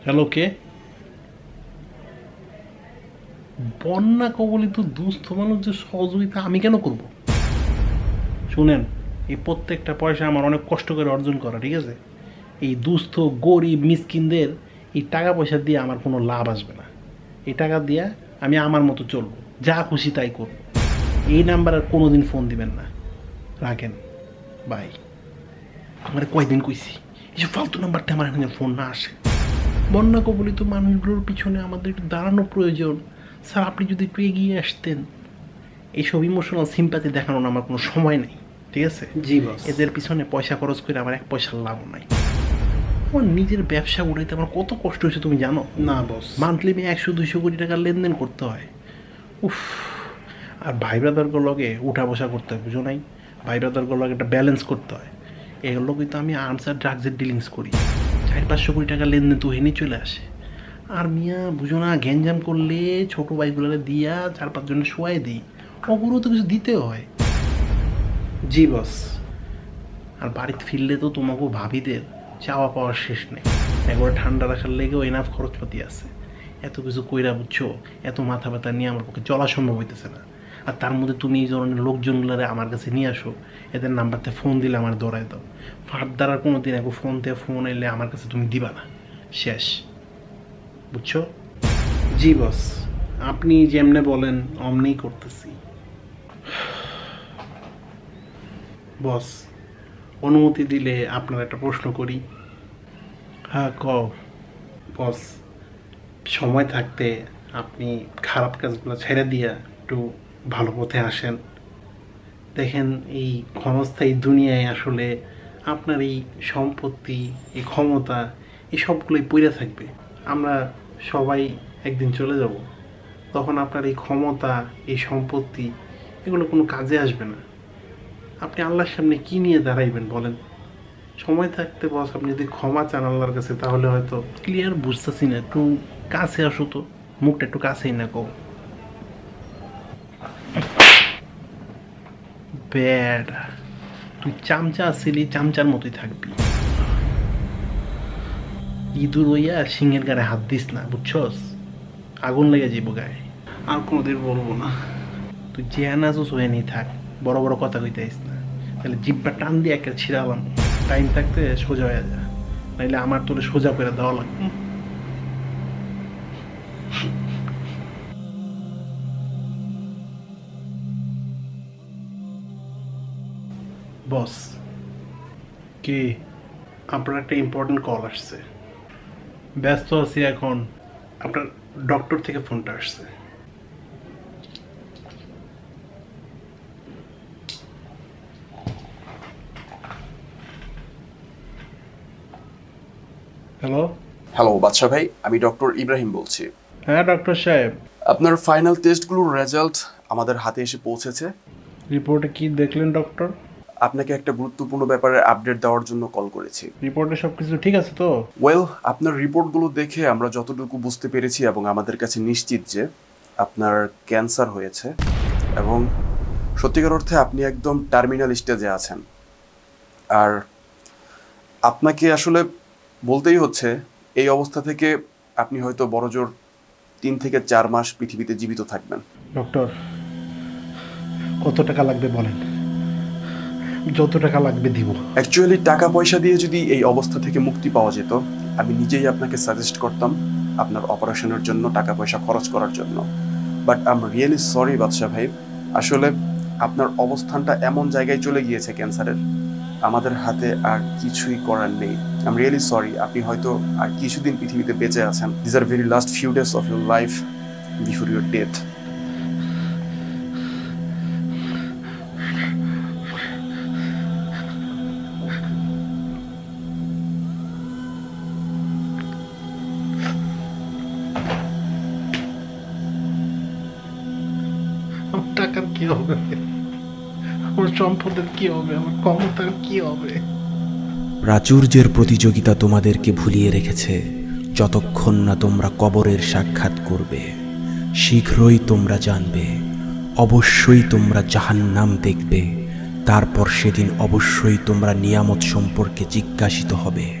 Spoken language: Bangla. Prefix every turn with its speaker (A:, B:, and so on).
A: হ্যালো, কে? বন্যা কবলিত দুস্থ মানুষদের সহযোগিতা আমি কেন করব? শুনেন, এই প্রত্যেকটা পয়সা আমার অনেক কষ্ট করে অর্জন করা, ঠিক আছে? এই দুস্থ গরিব মিসকিনদের এই টাকা পয়সা দিয়ে আমার কোনো লাভ আসবে না। এই টাকা দিয়ে আমি আমার মতো চলবো, যা খুশি তাই করব। এই নাম্বার আর কোনোদিন ফোন দিবেন না। রাখেন, বাই। আমার কয়দিন কইছি এইসব ফালতু নাম্বারটা আমার এখানে ফোন না আসে। বন্যা কবলিত মানুষগুলোর পিছনে আমাদের একটু দাঁড়ানো প্রয়োজন। স্যার, আপনি যদি একটু এগিয়ে আসতেন। এইসব ইমোশনাল সিম্প্যাথি দেখানোর আমার কোনো সময় নেই, ঠিক আছে?
B: জি বস।
A: এদের পিছনে পয়সা খরচ করে আমার এক পয়সার লাভও নাই। আমার নিজের ব্যবসা উঠাইতে আমার কত কষ্ট হয়েছে তুমি জানো?
B: না বস।
A: মান্থলি 100-200 কোটি টাকার লেনদেন করতে হয়। উফ। আর ভাই ব্রাদারগুলোর লগে উঠা বসা করতে হয়, বুঝো নাই? ভাই ব্রাদারগুলোর লগে একটা ব্যালেন্স করতে হয়। এগুলো কিন্তু আমি আর্মস আর ড্রাগসের ডিলিংস করি। 400-500 কোটি টাকার লেনদেন তো হেনে চলে আসে। আর মিয়া বুঝো না, গ্যাঞ্জাম করলে ছোটো ভাইগুলোরে দিয়া 4-5 জনে শোয়াই দিই। অগুরও তো কিছু দিতেও হয়।
B: জি বস।
A: আর বাড়িতে ফিরলে তো তোমাকেও ভাবিদের চাওয়া পাওয়ার শেষ নেই। একবার ঠান্ডা রাখার লেগেও এনাফ খরচপাতি আছে। এত কিছু কইরা বুঝছো, এত মাথা ব্যথা নিয়ে আমার পক্ষে চলা সম্ভব হইতেছে না। আর তার মধ্যে তুমি এই ধরনের লোকজনগুলারে আমার কাছে নিয়ে আসো, এদের নাম্বারতে ফোন দিলে আমার দৌড়ায় দাও। ফার্দার আর কোনো দিন একটু ফোন এলে আমার কাছে তুমি দিবা না, শেষ। বুঝছো?
B: জি বস।
A: আপনি যেমনে বলেন অমনেই করতেছি। বস, অনুমতি দিলে আপনার একটা প্রশ্ন করি। হ্যাঁ, বস, সময় থাকতে আপনি খারাপ কাজগুলো ছেড়ে দিয়া একটু ভালো পথে আসেন। দেখেন, এই ক্ষণস্থায়ী দুনিয়ায় আসলে আপনার এই সম্পত্তি, এই ক্ষমতা, এই সবগুলোই পড়ে থাকবে। আমরা সবাই একদিন চলে যাব। তখন আপনার এই ক্ষমতা, এই সম্পত্তি, এগুলো কোনো কাজে আসবে না। আপনি আল্লাহর সামনে কি নিয়ে দাঁড়াইবেন বলেন? সময় থাকতে বস, আপনি যদি ক্ষমা চান আল্লাহর কাছে, তাহলে হয়তো ক্লিয়ার বুঝতেছি না। একটু কাছে আসো তো, মুখটা একটু কাছেই না কও। বেড়া, তুই চামচা আসছিলি, চামচার মতোই থাকবি। ইঁদুর হইয়া সিংহের গায়ে হাত দিস না, বুঝছস? আগুন লেগে যাইব গায়ে। আর কোনোদিন বলবো না। তুই যে আনাজও হয়ে নিয়ে থাক, বড় বড় কথা কইতে আইস না। তাহলে জিব্বা টান দিয়ে একটা ছিড়ালাম। টাইম থাকতে সোজা হয়ে যা, নাইলে আমার তোরে সোজা করে দেওয়া লাগবে। বস, কি? আপনার একটা ইম্পর্টেন্ট কল আসছে। ব্যস্ত আছি এখন। আপনার ডক্টর থেকে ফোনটা আসছে। হ্যালো।
C: হ্যালো বাদশা ভাই, আমি ডক্টর ইব্রাহিম বলছি।
A: হ্যাঁ ডক্টর সাহেব।
C: আপনার ফাইনাল টেস্টগুলোর রেজাল্ট আমাদের হাতে এসে পৌঁছেছে।
A: রিপোর্টে কি দেখলেন ডক্টর?
C: আপনাকে একটা গুরুত্বপূর্ণ ব্যাপারে আপডেট দেওয়ার জন্য কল করেছি।
A: রিপোর্টে সব কিছু ঠিক আছে তো?
C: ওয়েল, আপনার রিপোর্টগুলো দেখে আমরা যতটুকু বুঝতে পেরেছি এবং আমাদের কাছে নিশ্চিত যে আপনার ক্যান্সার হয়েছে এবং সত্যিকার অর্থে আপনি একদম টার্মিনাল স্টেজে আছেন। আর আপনাকে আসলে বলতেই হচ্ছে, এই অবস্থা থেকে আপনি হয়তো বড়জোর 3 থেকে 4 মাস পৃথিবীতে জীবিত থাকবেন।
A: ডক্টর, কত টাকা লাগবে বলেন? যত টাকা লাগবে দিব।
C: অ্যাকচুয়ালি টাকা পয়সা দিয়ে যদি এই অবস্থা থেকে মুক্তি পাওয়া যেত, আমি নিজেই আপনাকে সাজেস্ট করতাম আপনার অপারেশনের জন্য টাকা পয়সা খরচ করার জন্য। But I'm really sorry Badshah ভাই, আসলে আপনার অবস্থানটা এমন জায়গায় চলে গিয়েছে ক্যান্সারের, আমাদের হাতে আর কিছুই করার নেই। I'm really sorry. আপনি হয়তো আর কিছুদিন পৃথিবীতে বেঁচে আছেন। This are very last few days of your life before your death.
A: আমার টাকার কি হবে? আমার সম্পদের কি হবে? আমার ক্ষমতার কি হবে?
D: প্রাচুর্যের প্রতিযোগিতা তোমাদেরকে ভুলিয়ে রেখেছে যতক্ষণ না তোমরা কবরের সাক্ষাৎ করবে। শীঘ্রই তোমরা জানবে, অবশ্যই তোমরা জাহান্নাম দেখবে। তারপর সেদিন অবশ্যই তোমরা নিয়ামত সম্পর্কে জিজ্ঞাসিত হবে।